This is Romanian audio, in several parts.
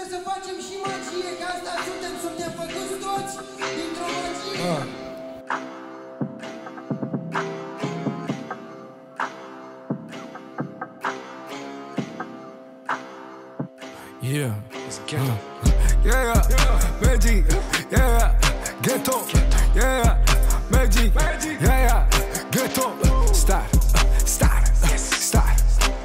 Trebuie să facem și magie, că asta suntem făcuți toți dintr-o magie. Yeah, yeah, Magic, yeah, Ghetto, yeah, Magic, yeah, Ghetto, Star, Star, Star,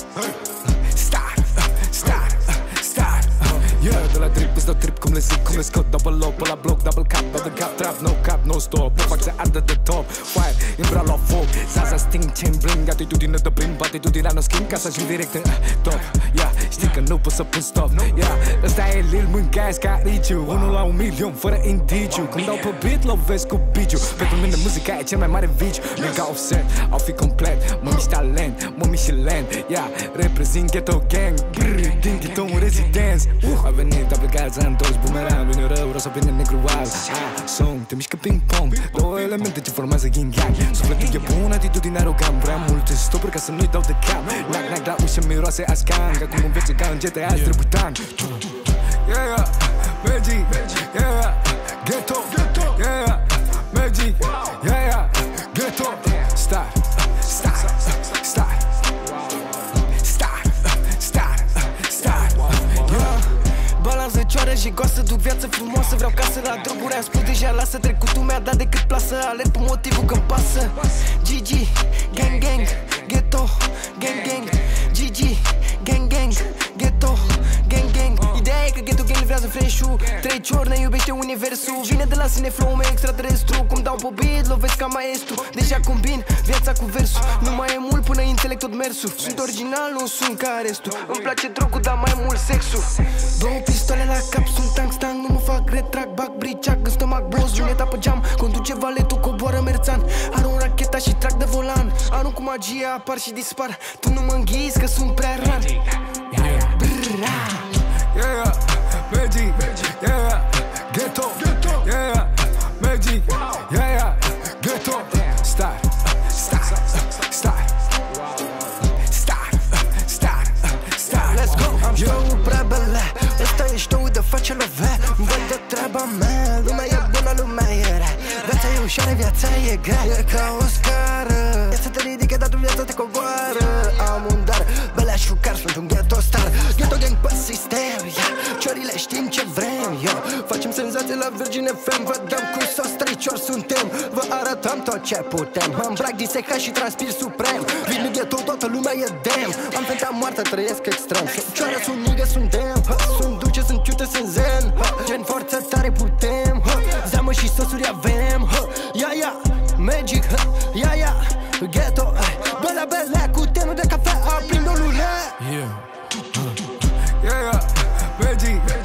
Star, Star, Star. Yeah, de la trip îți dau trip cum le zic, cum le scot. Double loc, pe la bloc, double cap, trap, no stop. Nu fac să ardă de top, fire, îmbrau la foc. Zaza sting, chain bling, atitudine de plin, atitudinea nu schimb, ca să ajung direct în top. Yeah, știi că nu pot să pun stop. Yeah, ăsta e Lil, mâncați ca Riciu. 1 la 1 milion, fără indiciu. Când dau pe beat, lovesc cu biciu. Pentru mine muzica e cel mai mare viciu. Nu ca Offset, au fi complet. Mă mișc talent, mă mișc și lent. Yeah, reprezint ghetto gang, din ghetto un rezidenț. A venit, a plecat, s-a întors bumerang. Vine rău, o să vină negru alb. Song, te mișcă ping-pong. Două elemente ce formează yin-yang. Sufletul e bun, atitudine arogant. Vrea multe stopuri ca să nu-i dau de cap. Nac la ușă, miroase ascan. Că acum în viață ca în GTA, azi trebuie tan. Yeah, Magic, yeah, Ghetto, yeah, Magic, yeah, Ghetto, Star, Star, Star, Star, Star, Star, yeah. Balanță, cioară și goasă, duc viață frumoasă. Vreau casă la droguri, am spus deja, lasă. Trecutul mi-a dat decât plasă, alerg pe motivul că-mi pasă. GG, gang gang, Ghetto, gang gang, GG, gang gang, Ghetto, gang gang. Ideea e că Ghetto gang livrează fresh-ul. 3 ori ne iubește universul. Vine de la sine flow meu extraterestru. Cum dau pe beat, lovesc ca maestru. Deja combin viața cu versul. Nu mai e mult până înțeleg tot mersul. Sunt original, nu sunt ca restul. Îmi place drogul, dar mai mult sexul. 2 pistoale la cap, sunt tank, nu mă fac retrag. Bag briceac în stomac, boss, luneta pe geam. Conduce valetul, coboară merțan. Arunc racheta și trag de volan. Arunc cu magie, apar și dispar. Tu nu mă înghizi că sunt prea ran. Yeah, Magic, yeah, Ghetto, yeah, Magic, yeah, Ghetto, Star, Star, Star, Star, Star, Star. Let's go, am show-ul prea bele. Ăsta e show-ul de face love. Văd de treaba mea. Lumea e bună, lumea e rea. Viața e ușoară, viața e grea. E ca o scară. Viața te ridică, dar tu viața te coboară. Am un dar, belea și fucar, sunt un ghetto star. Ghetto gang pe sistem, yeah. Ciorile știm ce vrem, yo. Facem senzație la Virgin FM. Vă dăm cu sos, 3 ciori suntem. Vă arătăm tot ce putem. Mă îmbrac disecat și transpir suprem. Vin în ghetto, toată lumea e dem. Am venit moartă, trăiesc extrem. Sunt cioară, sunt nigă, sunt dem. Sunt duce, sunt ciute, sunt zen. Gen forță tare putem. Zeamă și sosuri avem. Ia, Magic, ia, Ghetto. Belea, cu tenul de cafea, prin dolule. Yeah, Magic.